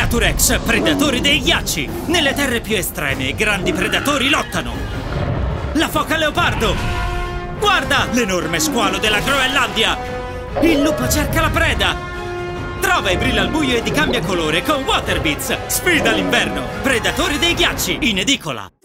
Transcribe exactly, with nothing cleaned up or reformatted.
Creaturex, predatori dei ghiacci! Nelle terre più estreme, i grandi predatori lottano! La foca leopardo! Guarda! L'enorme squalo della Groenlandia! Il lupo cerca la preda! Trova e brilla al buio e di cambia colore con Waterbeats! Sfida l'inverno! Predatori dei ghiacci, in edicola!